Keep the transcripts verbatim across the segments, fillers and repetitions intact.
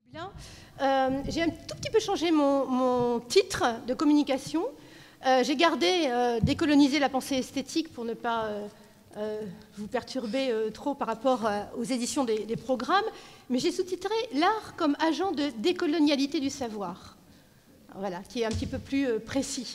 Bien. Euh, j'ai un tout petit peu changé mon, mon titre de communication. Euh, j'ai gardé euh, décoloniser la pensée esthétique pour ne pas euh, euh, vous perturber euh, trop par rapport euh, aux éditions des, des programmes, mais j'ai sous-titré l'art comme agent de décolonialité du savoir. Voilà, qui est un petit peu plus euh, précis.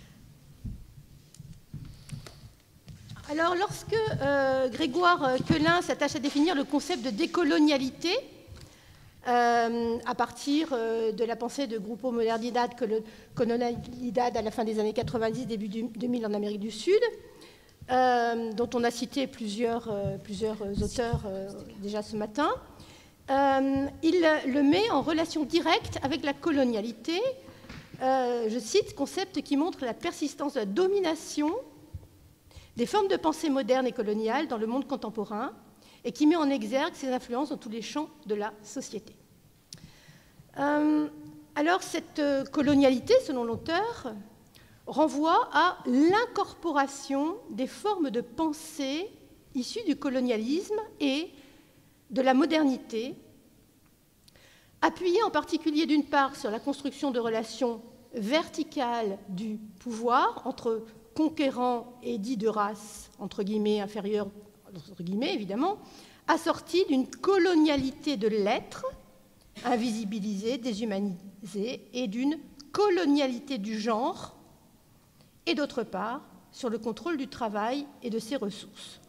Alors, lorsque euh, Grégoire Quelin s'attache à définir le concept de décolonialité, Euh, à partir euh, de la pensée de Grupo Modernidad, Colonialidad à la fin des années quatre-vingt-dix, début du deux mille en Amérique du Sud, euh, dont on a cité plusieurs, euh, plusieurs auteurs euh, déjà ce matin. Euh, il le met en relation directe avec la colonialité. Euh, je cite, concept qui montre la persistance de la domination des formes de pensée modernes et coloniales dans le monde contemporain, et qui met en exergue ses influences dans tous les champs de la société. Euh, alors, cette colonialité, selon l'auteur, renvoie à l'incorporation des formes de pensée issues du colonialisme et de la modernité, appuyée en particulier d'une part sur la construction de relations verticales du pouvoir entre conquérants et dits de race, entre guillemets, inférieure, entre guillemets, évidemment, assortie d'une colonialité de l'être, invisibilisée, déshumanisée, et d'une colonialité du genre, et d'autre part, sur le contrôle du travail et de ses ressources.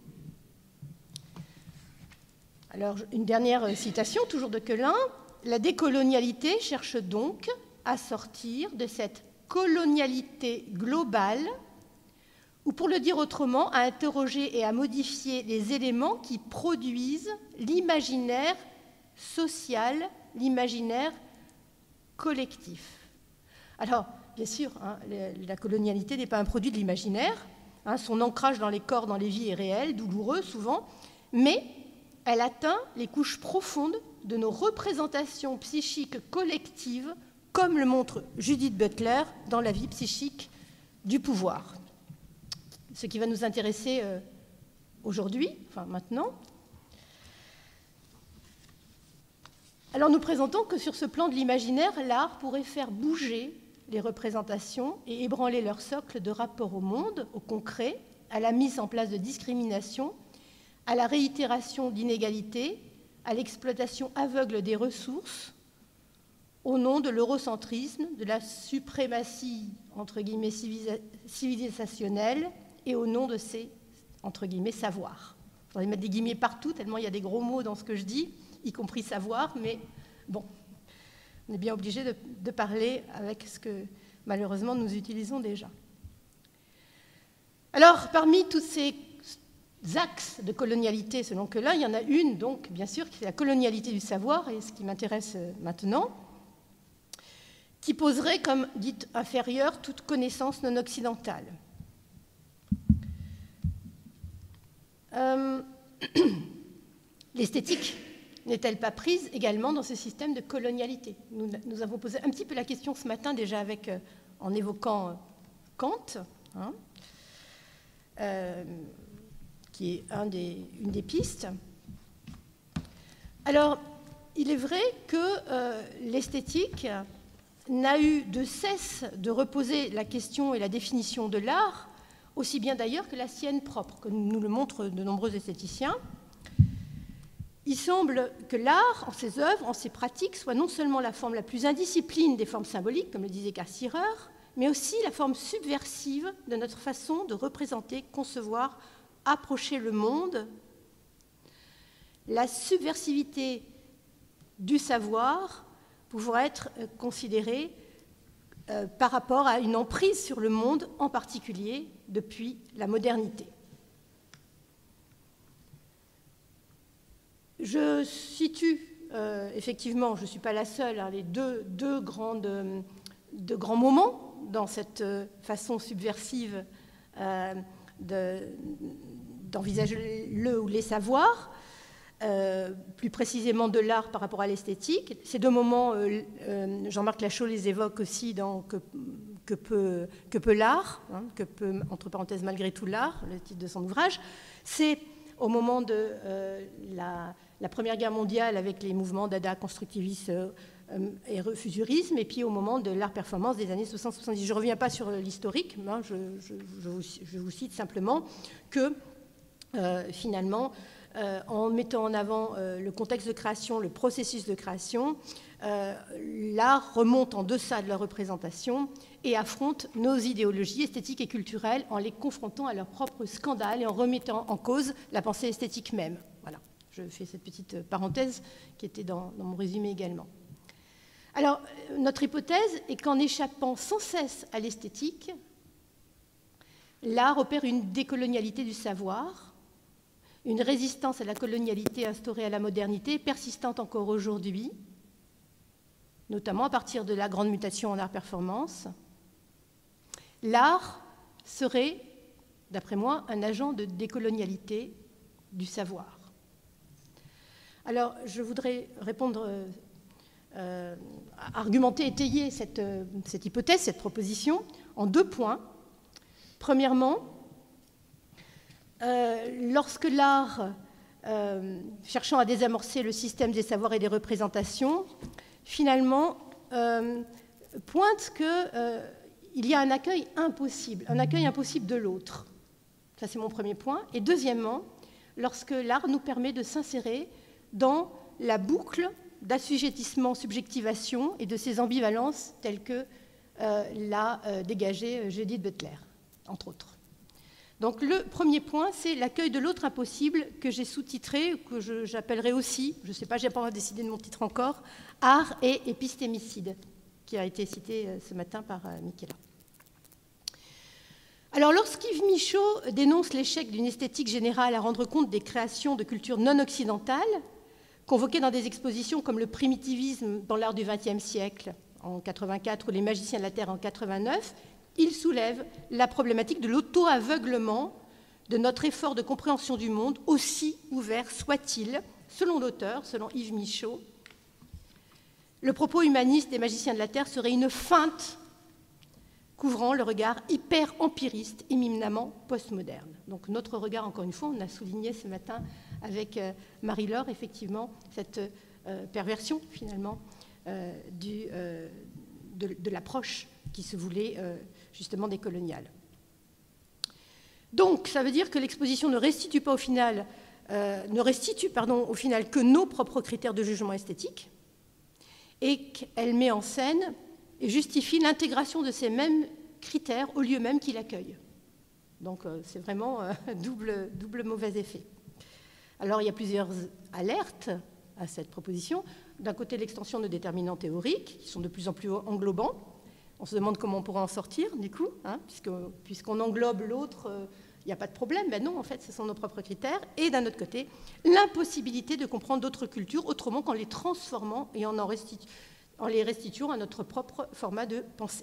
Alors, une dernière citation, toujours de Quelin. La décolonialité cherche donc à sortir de cette colonialité globale, ou pour le dire autrement, à interroger et à modifier les éléments qui produisent l'imaginaire social, l'imaginaire collectif. Alors, bien sûr, hein, la colonialité n'est pas un produit de l'imaginaire, hein, son ancrage dans les corps, dans les vies est réel, douloureux souvent, mais elle atteint les couches profondes de nos représentations psychiques collectives, comme le montre Judith Butler dans La vie psychique du pouvoir. Ce qui va nous intéresser euh, aujourd'hui, enfin maintenant. Alors nous présentons que sur ce plan de l'imaginaire, l'art pourrait faire bouger les représentations et ébranler leur socle de rapport au monde, au concret, à la mise en place de discrimination, à la réitération d'inégalités, à l'exploitation aveugle des ressources, au nom de l'eurocentrisme, de la suprématie, entre guillemets, civilisationnelle, et au nom de ces, entre guillemets, savoirs. Il faudrait mettre des guillemets partout, tellement il y a des gros mots dans ce que je dis, y compris savoir, mais bon, on est bien obligé de, de parler avec ce que, malheureusement, nous utilisons déjà. Alors, parmi tous ces axes de colonialité, selon Quelin, il y en a une, donc, bien sûr, qui est la colonialité du savoir, et ce qui m'intéresse maintenant, qui poserait comme dite inférieure toute connaissance non occidentale. Euh, L'esthétique n'est-elle pas prise également dans ce système de colonialité? Nous, nous avons posé un petit peu la question ce matin déjà avec, euh, en évoquant euh, Kant, hein, euh, qui est un des, une des pistes. Alors, il est vrai que euh, l'esthétique n'a eu de cesse de reposer la question et la définition de l'art, aussi bien d'ailleurs que la sienne propre, comme nous le montrent de nombreux esthéticiens. Il semble que l'art, en ses œuvres, en ses pratiques, soit non seulement la forme la plus indiscipline des formes symboliques, comme le disait Cassirer, mais aussi la forme subversive de notre façon de représenter, concevoir, approcher le monde. La subversivité du savoir pouvant être considérée euh, par rapport à une emprise sur le monde, en particulier depuis la modernité. Je situe, euh, effectivement, je ne suis pas la seule, hein, les deux, deux grandes, deux grands moments dans cette façon subversive euh, de, d'envisager le ou les savoirs. Euh, plus précisément de l'art par rapport à l'esthétique. Ces deux moments, euh, euh, Jean-Marc Lachaud les évoque aussi dans Que, que peut, que peut l'art, hein, que peut, entre parenthèses, malgré tout l'art, le titre de son ouvrage. C'est au moment de euh, la, la Première Guerre mondiale avec les mouvements dada, constructivisme euh, et futurisme, et puis au moment de l'art performance des années soixante soixante-dix. Je ne reviens pas sur l'historique, hein, je, je, je, vous, je vous cite simplement que euh, finalement, euh, en mettant en avant euh, le contexte de création, le processus de création, euh, l'art remonte en deçà de la représentation et affronte nos idéologies esthétiques et culturelles en les confrontant à leurs propres scandales et en remettant en cause la pensée esthétique même. Voilà, je fais cette petite parenthèse qui était dans, dans mon résumé également. Alors, notre hypothèse est qu'en échappant sans cesse à l'esthétique, l'art opère une décolonialité du savoir, une résistance à la colonialité instaurée à la modernité, persistante encore aujourd'hui, notamment à partir de la grande mutation en art performance. L'art serait, d'après moi, un agent de décolonialité du savoir. Alors, je voudrais répondre... Euh, argumenter, étayer cette, euh, cette hypothèse, cette proposition, en deux points. Premièrement, euh, lorsque l'art, euh, cherchant à désamorcer le système des savoirs et des représentations, finalement euh, pointe qu'il euh, y a un accueil impossible, un accueil impossible de l'autre. Ça, c'est mon premier point. Et deuxièmement, lorsque l'art nous permet de s'insérer dans la boucle d'assujettissement, subjectivation et de ces ambivalences telles que euh, l'a euh, dégagé Judith Butler, entre autres. Donc le premier point, c'est l'accueil de l'autre impossible que j'ai sous-titré, que je, j'appellerai aussi, je ne sais pas, je n'ai pas décidé de mon titre encore, Art et épistémicide, qui a été cité euh, ce matin par euh, Michela. Alors lorsqu'Yves Michaud dénonce l'échec d'une esthétique générale à rendre compte des créations de cultures non occidentales, convoqués dans des expositions comme le primitivisme dans l'art du vingtième siècle en quatre-vingt-quatre ou les magiciens de la Terre en quatre-vingt-neuf, il soulève la problématique de l'auto-aveuglement de notre effort de compréhension du monde, aussi ouvert soit-il, selon l'auteur, selon Yves Michaud. Le propos humaniste des magiciens de la Terre serait une feinte couvrant le regard hyper-empiriste, éminemment postmoderne. Donc notre regard, encore une fois, on a souligné ce matin avec euh, Marie-Laure, effectivement, cette euh, perversion, finalement, euh, du, euh, de, de l'approche qui se voulait, euh, justement, décoloniale. Donc, ça veut dire que l'exposition ne restitue pas, au final, euh, ne restitue, pardon, au final, que nos propres critères de jugement esthétique, et qu'elle met en scène et justifie l'intégration de ces mêmes critères au lieu même qu'il accueille. Donc, euh, c'est vraiment un euh, double, double mauvais effet. Alors, il y a plusieurs alertes à cette proposition. D'un côté, l'extension de déterminants théoriques, qui sont de plus en plus englobants. On se demande comment on pourra en sortir, du coup, hein, puisque, puisqu'on englobe l'autre, il euh, n'y a pas de problème. Ben non, en fait, ce sont nos propres critères. Et d'un autre côté, l'impossibilité de comprendre d'autres cultures autrement qu'en les transformant et en, en, restitu en les restituant à notre propre format de pensée.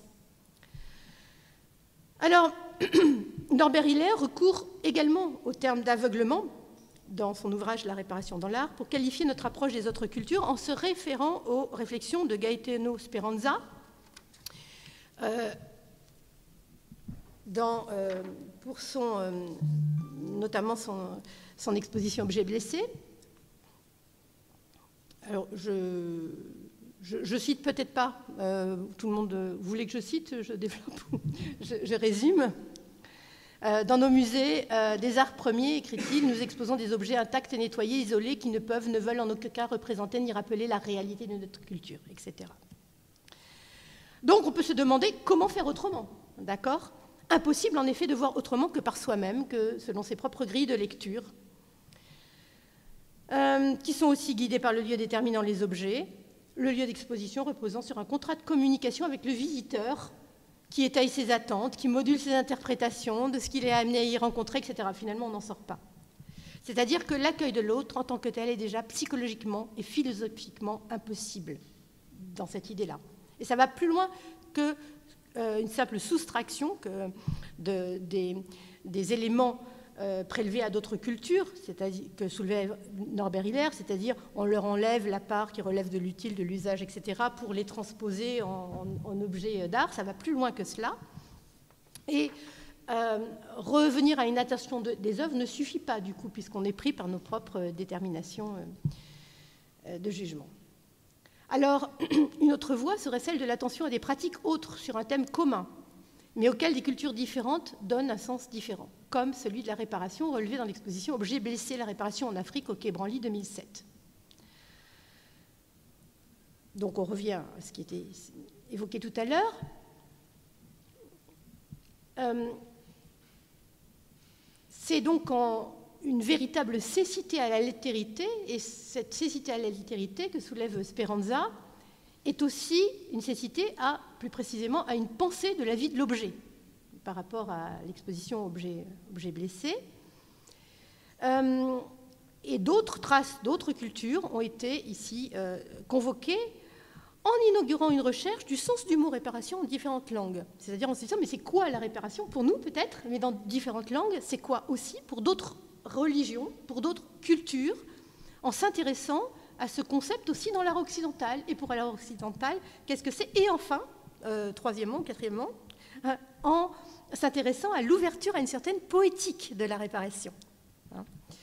Alors, Norbert Hiller recourt également au terme d'aveuglement dans son ouvrage « La réparation dans l'art » pour qualifier notre approche des autres cultures en se référant aux réflexions de Gaetano Speranza euh, dans, euh, pour son, euh, notamment son, son exposition « Objet blessé ». Alors, je, je, je cite peut-être pas, euh, tout le monde voulait que je cite, je développe, je, je résume. Dans nos musées euh, des arts premiers, écrit-il, nous exposons des objets intacts et nettoyés, isolés, qui ne peuvent, ne veulent en aucun cas représenter ni rappeler la réalité de notre culture, et cetera. Donc on peut se demander comment faire autrement, d'accord? Impossible en effet de voir autrement que par soi-même, que selon ses propres grilles de lecture, euh, qui sont aussi guidées par le lieu déterminant les objets, le lieu d'exposition reposant sur un contrat de communication avec le visiteur, qui étaye ses attentes, qui module ses interprétations de ce qu'il est amené à y rencontrer, et cetera. Finalement, on n'en sort pas. C'est-à-dire que l'accueil de l'autre en tant que tel est déjà psychologiquement et philosophiquement impossible dans cette idée-là. Et ça va plus loin qu'une euh, simple soustraction que de, des, des éléments euh, prélevés à d'autres cultures, c'est-à-dire que soulevait Norbert Hiller, c'est-à-dire on leur enlève la part qui relève de l'utile, de l'usage, et cetera, pour les transposer en, en, en objets d'art. Ça va plus loin que cela. Et euh, revenir à une attention de, des œuvres ne suffit pas, du coup, puisqu'on est pris par nos propres déterminations euh, euh, de jugement. Alors, une autre voie serait celle de l'attention à des pratiques autres sur un thème commun, mais auxquelles des cultures différentes donnent un sens différent, comme celui de la réparation relevé dans l'exposition « Objets blessés, la réparation en Afrique » au Quai Branly deux mille sept. Donc on revient à ce qui était évoqué tout à l'heure. Euh, c'est donc en une véritable cécité à l'altérité, et cette cécité à l'altérité que soulève Speranza est aussi une cécité à, plus précisément, à une pensée de la vie de l'objet, par rapport à l'exposition Objets objet blessés. Euh, et d'autres traces d'autres cultures ont été ici euh, convoquées en inaugurant une recherche du sens du mot réparation en différentes langues. C'est-à-dire en se disant, mais c'est quoi la réparation pour nous peut-être, mais dans différentes langues, c'est quoi aussi pour d'autres religions, pour d'autres cultures, en s'intéressant à ce concept aussi dans l'art occidental. Et pour l'art occidental, qu'est-ce que c'est? Et enfin, euh, troisièmement, quatrièmement, euh, en s'intéressant à l'ouverture à une certaine poétique de la réparation. Hein.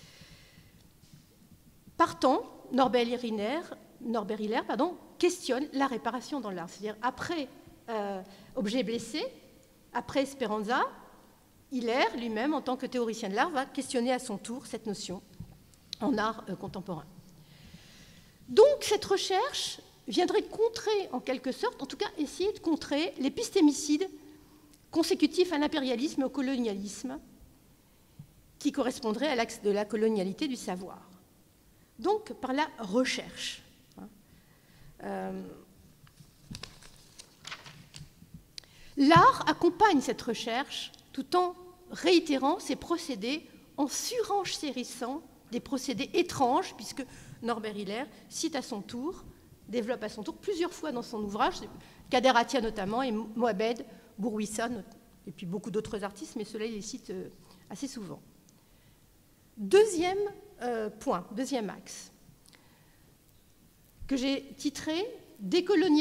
Partant, Norbert Hiller, Norbert Hiller pardon, questionne la réparation dans l'art. C'est-à-dire, après euh, Objets blessés, après Speranza, Hiller, lui-même, en tant que théoricien de l'art, va questionner à son tour cette notion en art euh, contemporain. Donc, cette recherche viendrait contrer, en quelque sorte, en tout cas essayer de contrer l'épistémicide consécutif à l'impérialisme et au colonialisme, qui correspondrait à l'axe de la colonialité du savoir. Donc, par la recherche. Euh, L'art accompagne cette recherche tout en réitérant ses procédés, en surenchérissant des procédés étranges, puisque Norbert Hiller cite à son tour, développe à son tour plusieurs fois dans son ouvrage, Kader Attia notamment, et Moabed, Bourouissa, et puis beaucoup d'autres artistes, mais ceux-là, il les cite assez souvent. Deuxième euh, point, deuxième axe, que j'ai titré « Décolonialité »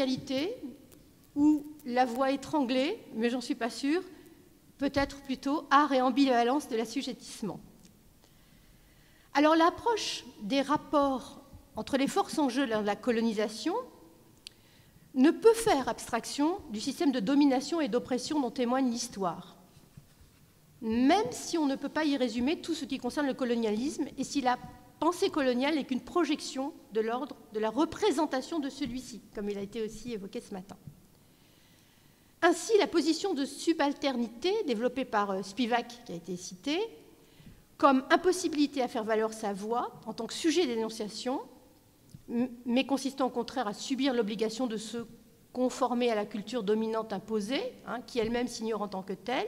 ou « La voix étranglée », mais j'en suis pas sûre, peut-être plutôt « Art et ambivalence de l'assujettissement ». Alors l'approche des rapports entre les forces en jeu dans la colonisation ne peut faire abstraction du système de domination et d'oppression dont témoigne l'histoire, même si on ne peut pas y résumer tout ce qui concerne le colonialisme et si la pensée coloniale n'est qu'une projection de l'ordre de la représentation de celui-ci, comme il a été aussi évoqué ce matin. Ainsi, la position de subalternité développée par Spivak, qui a été cité, comme impossibilité à faire valoir sa voix en tant que sujet d'énonciation, mais consistant au contraire à subir l'obligation de se conformer à la culture dominante imposée, hein, qui elle-même s'ignore en tant que telle,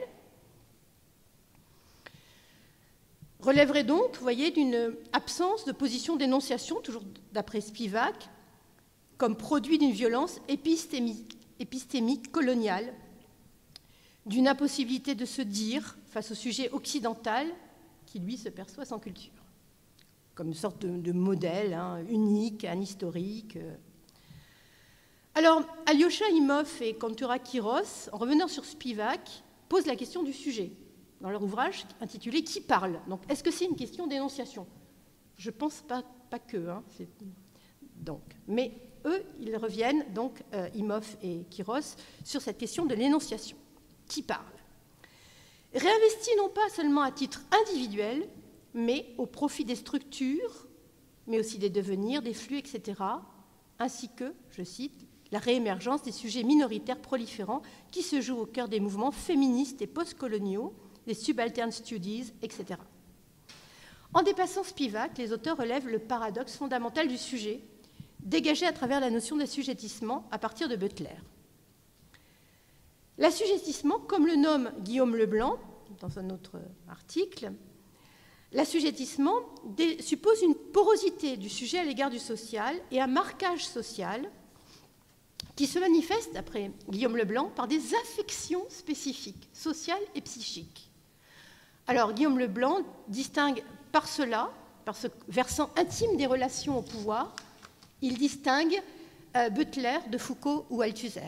relèverait donc, vous voyez, d'une absence de position d'énonciation, toujours d'après Spivak, comme produit d'une violence épistémique, épistémique coloniale, d'une impossibilité de se dire face au sujet occidental qui, lui, se perçoit sans culture, comme une sorte de, de modèle hein, unique, anhistorique. Alors, Alyosha Imhoff et Kantura Kiros, en revenant sur Spivak, posent la question du sujet dans leur ouvrage intitulé « Qui parle ?» Donc, est-ce que c'est une question d'énonciation? Je ne pense pas, pas que. Hein, donc, mais eux, ils reviennent, donc, euh, Imhoff et Kiros, sur cette question de l'énonciation. Qui parle? Réinvesti non pas seulement à titre individuel, mais au profit des structures, mais aussi des devenirs, des flux, et cetera, ainsi que, je cite, la réémergence des sujets minoritaires proliférants qui se jouent au cœur des mouvements féministes et postcoloniaux, des subaltern studies, et cetera. En dépassant Spivak, les auteurs relèvent le paradoxe fondamental du sujet, dégagé à travers la notion d'assujettissement à partir de Butler. L'assujettissement, comme le nomme Guillaume Leblanc dans un autre article, l'assujettissement suppose une porosité du sujet à l'égard du social et un marquage social qui se manifeste, d'après Guillaume Leblanc, par des affections spécifiques, sociales et psychiques. Alors, Guillaume Leblanc distingue par cela, par ce versant intime des relations au pouvoir, il distingue euh, Butler de Foucault ou Althusser.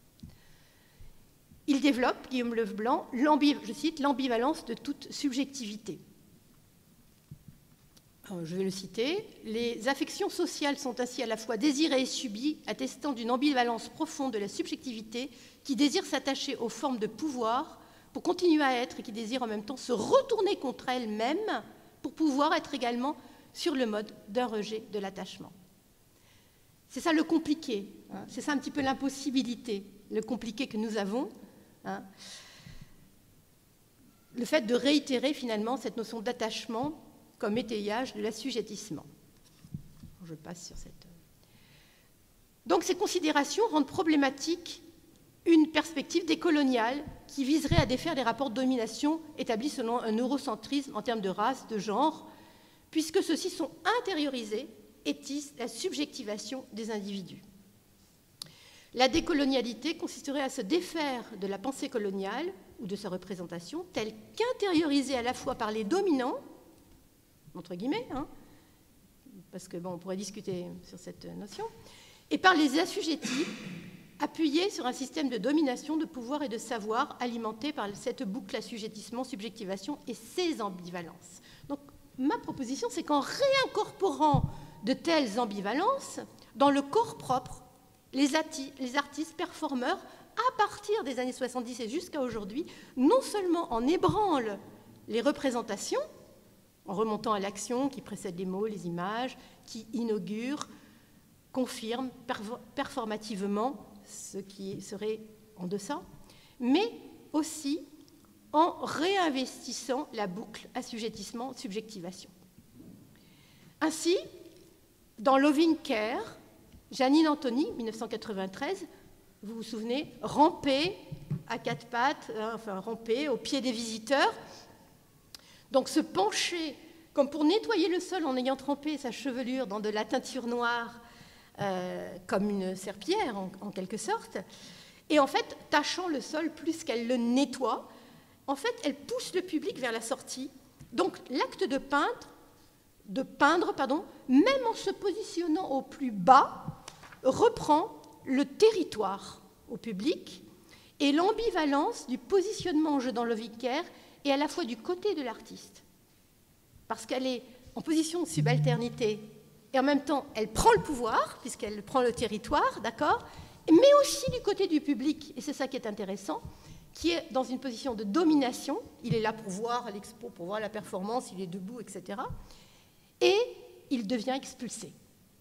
Il développe, Guillaume Leblanc, je cite, l'ambivalence de toute subjectivité. je vais le citer, « Les affections sociales sont ainsi à la fois désirées et subies, attestant d'une ambivalence profonde de la subjectivité qui désire s'attacher aux formes de pouvoir pour continuer à être et qui désire en même temps se retourner contre elle-même pour pouvoir être également sur le mode d'un rejet de l'attachement. » C'est ça le compliqué, hein, c'est ça un petit peu l'impossibilité, le compliqué que nous avons. Hein. Le fait de réitérer finalement cette notion d'attachement comme étayage de l'assujettissement. Je passe sur cette... Donc ces considérations rendent problématique une perspective décoloniale qui viserait à défaire les rapports de domination établis selon un eurocentrisme en termes de race, de genre, puisque ceux-ci sont intériorisés et tissent la subjectivation des individus. La décolonialité consisterait à se défaire de la pensée coloniale ou de sa représentation, telle qu'intériorisée à la fois par les dominants, entre guillemets, hein, parce que bon, on pourrait discuter sur cette notion, et par les assujettis, appuyés sur un système de domination, de pouvoir et de savoir alimenté par cette boucle assujettissement, subjectivation et ses ambivalences. Donc, ma proposition, c'est qu'en réincorporant de telles ambivalences dans le corps propre, les, les artistes performeurs, à partir des années soixante-dix et jusqu'à aujourd'hui, non seulement en ébranlent les représentations, en remontant à l'action qui précède les mots, les images, qui inaugure, confirme performativement ce qui serait en deçà, mais aussi en réinvestissant la boucle assujettissement-subjectivation. Ainsi, dans Loving Care, Janine Anthony, mille neuf cent quatre-vingt-treize, vous vous souvenez, ramper à quatre pattes, hein, enfin ramper au pied des visiteurs, donc se pencher comme pour nettoyer le sol en ayant trempé sa chevelure dans de la teinture noire, euh, comme une serpillière en, en quelque sorte, et en fait, tachant le sol plus qu'elle le nettoie, en fait, elle pousse le public vers la sortie. Donc l'acte de peindre, de peindre, pardon, même en se positionnant au plus bas, reprend le territoire au public et l'ambivalence du positionnement en jeu dans le vicaire est à la fois du côté de l'artiste, parce qu'elle est en position de subalternité et en même temps elle prend le pouvoir puisqu'elle prend le territoire, d'accord, mais aussi du côté du public, et c'est ça qui est intéressant, qui est dans une position de domination. Il est là pour voir l'expo, pour voir la performance, il est debout, et cetera. Et il devient expulsé.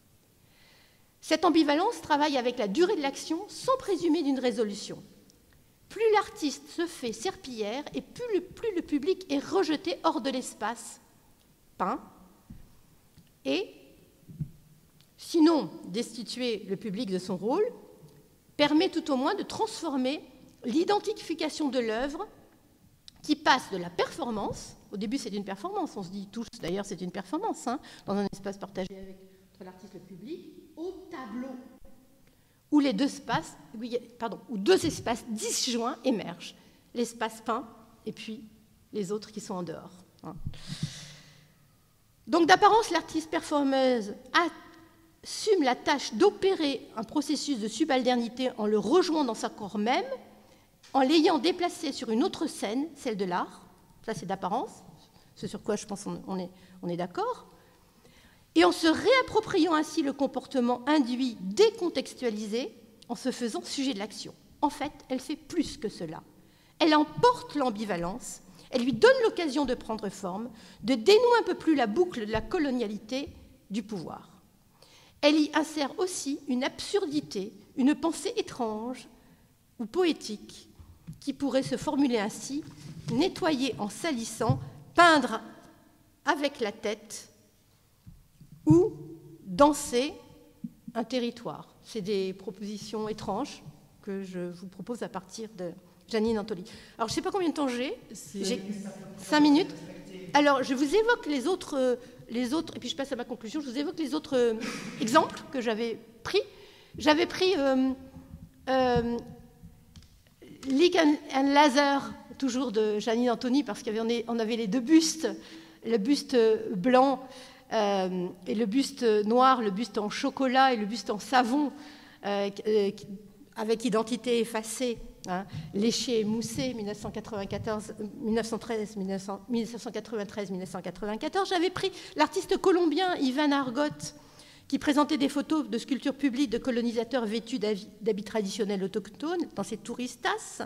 Cette ambivalence travaille avec la durée de l'action sans présumer d'une résolution. Plus l'artiste se fait serpillière et plus le, plus le public est rejeté hors de l'espace peint, et sinon destituer le public de son rôle, permet tout au moins de transformer l'identification de l'œuvre qui passe de la performance, au début c'est une performance, on se dit tous d'ailleurs c'est une performance, hein, dans un espace partagé avec, entre l'artiste et le public, au tableau, où les deux espaces, pardon, où deux espaces disjoints émergent, l'espace peint et puis les autres qui sont en dehors. Hein. Donc d'apparence, l'artiste performeuse assume la tâche d'opérer un processus de subalternité en le rejoignant dans sa corps même, en l'ayant déplacé sur une autre scène, celle de l'art, ça c'est d'apparence, ce sur quoi je pense on est, on est d'accord, et en se réappropriant ainsi le comportement induit décontextualisé, en se faisant sujet de l'action. En fait, elle fait plus que cela. Elle emporte l'ambivalence, elle lui donne l'occasion de prendre forme, de dénouer un peu plus la boucle de la colonialité du pouvoir. Elle y insère aussi une absurdité, une pensée étrange ou poétique, qui pourrait se formuler ainsi: nettoyer en salissant, peindre avec la tête ou danser un territoire. C'est des propositions étranges que je vous propose à partir de Janine Anthony. Alors, je ne sais pas combien de temps j'ai. J'ai cinq minutes. Alors, je vous évoque les autres, les autres, et puis je passe à ma conclusion, je vous évoque les autres euh, exemples que j'avais pris. J'avais pris euh, euh, Leek and Laser, toujours de Janine Anthony, parce qu'on avait les deux bustes, le buste blanc euh, et le buste noir, le buste en chocolat et le buste en savon, euh, avec identité effacée Hein, Léché et Mousset, mille neuf cent quatre-vingt-quatorze, mille neuf cent treize, mille neuf cent quatre-vingt-treize, mille neuf cent quatre-vingt-quatorze. J'avais pris l'artiste colombien Ivan Argot, qui présentait des photos de sculptures publiques de colonisateurs vêtus d'habits traditionnels autochtones dans ses touristas.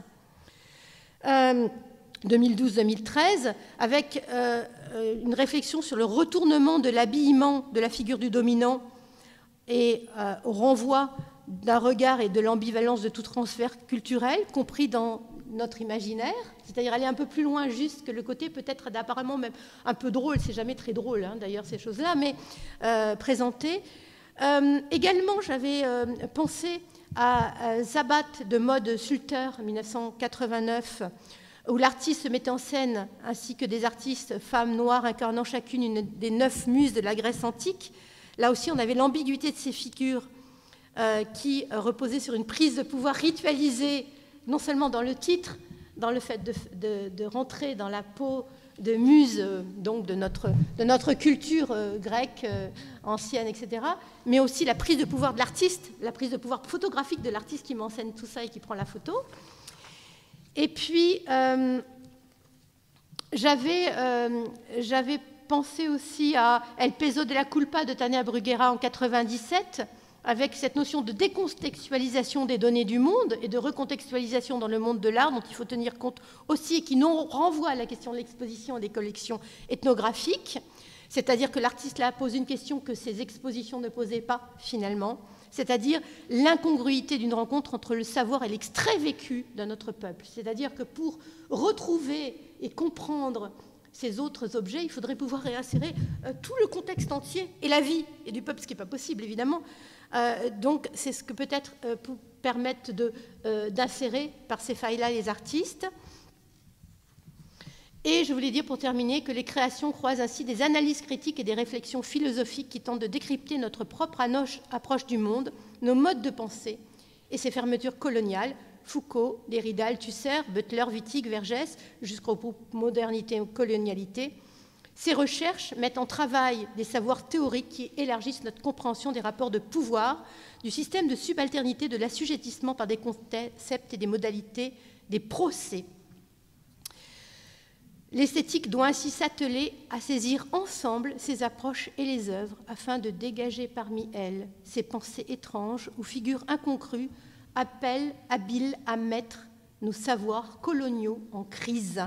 Euh, deux mille douze deux mille treize, avec euh, une réflexion sur le retournement de l'habillement de la figure du dominant et euh, au renvoi d'un regard et de l'ambivalence de tout transfert culturel, compris dans notre imaginaire, c'est-à-dire aller un peu plus loin juste que le côté peut-être d'apparemment même un peu drôle, c'est jamais très drôle hein, d'ailleurs ces choses-là, mais euh, présenté. Euh, également, j'avais euh, pensé à, à Zabat de mode Sulter, mille neuf cent quatre-vingt-neuf, où l'artiste se mettait en scène, ainsi que des artistes femmes noires incarnant chacune une des neuf muses de la Grèce antique. Là aussi, on avait l'ambiguïté de ces figures euh, qui reposaient sur une prise de pouvoir ritualisée, non seulement dans le titre, dans le fait de, de, de rentrer dans la peau de muse euh, donc de notre, de notre culture euh, grecque euh, ancienne, et cetera, mais aussi la prise de pouvoir de l'artiste, la prise de pouvoir photographique de l'artiste qui m'enseigne tout ça et qui prend la photo. Et puis, euh, j'avais euh, j'avais pensé aussi à El peso de la culpa de Tania Bruguera en quatre-vingt-dix-sept, avec cette notion de décontextualisation des données du monde et de recontextualisation dans le monde de l'art, dont il faut tenir compte aussi, et qui nous renvoie à la question de l'exposition et des collections ethnographiques, c'est-à-dire que l'artiste là pose une question que ces expositions ne posaient pas finalement, c'est-à-dire l'incongruité d'une rencontre entre le savoir et l'extrait vécu d'un autre peuple. C'est-à-dire que pour retrouver et comprendre ces autres objets, il faudrait pouvoir réinsérer euh, tout le contexte entier et la vie et du peuple, ce qui n'est pas possible, évidemment. Euh, donc, c'est ce que peut-être euh, pour permettre de, euh, d'insérer par ces failles-là les artistes. Et je voulais dire, pour terminer, que les créations croisent ainsi des analyses critiques et des réflexions philosophiques qui tentent de décrypter notre propre approche du monde, nos modes de pensée et ces fermetures coloniales, Foucault, Derrida, Althusser, Butler, Wittig, Vergès, jusqu'au groupe modernité ou colonialité. Ces recherches mettent en travail des savoirs théoriques qui élargissent notre compréhension des rapports de pouvoir, du système de subalternité, de l'assujettissement par des concepts et des modalités, des procès. L'esthétique doit ainsi s'atteler à saisir ensemble ces approches et les œuvres afin de dégager parmi elles ces pensées étranges ou figures incongrues, appellent habiles à mettre nos savoirs coloniaux en crise.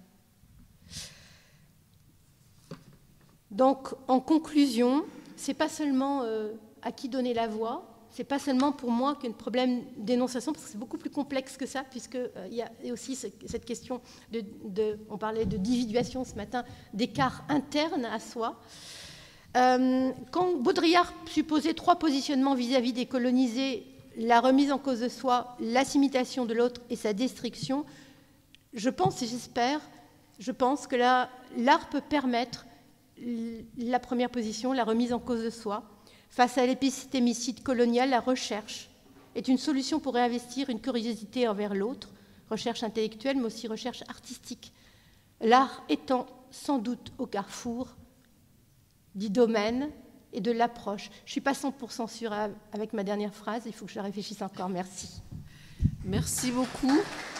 Donc, en conclusion, ce n'est pas seulement euh, à qui donner la voix, ce n'est pas seulement pour moi qu'un problème d'énonciation, parce que c'est beaucoup plus complexe que ça, puisqu'il euh, y a aussi ce, cette question, de, de, on parlait de individuation ce matin, d'écart interne à soi. Euh, quand Baudrillard supposait trois positionnements vis-à-vis des colonisés, la remise en cause de soi, l'assimilation de l'autre et sa destruction, je pense et j'espère, je pense que là, l'art peut permettre la première position, la remise en cause de soi. Face à l'épistémicide colonial, la recherche est une solution pour réinvestir une curiosité envers l'autre, recherche intellectuelle, mais aussi recherche artistique. L'art étant sans doute au carrefour du domaine et de l'approche. Je ne suis pas cent pour cent sûre avec ma dernière phrase, il faut que je la réfléchisse encore. Merci. Merci beaucoup.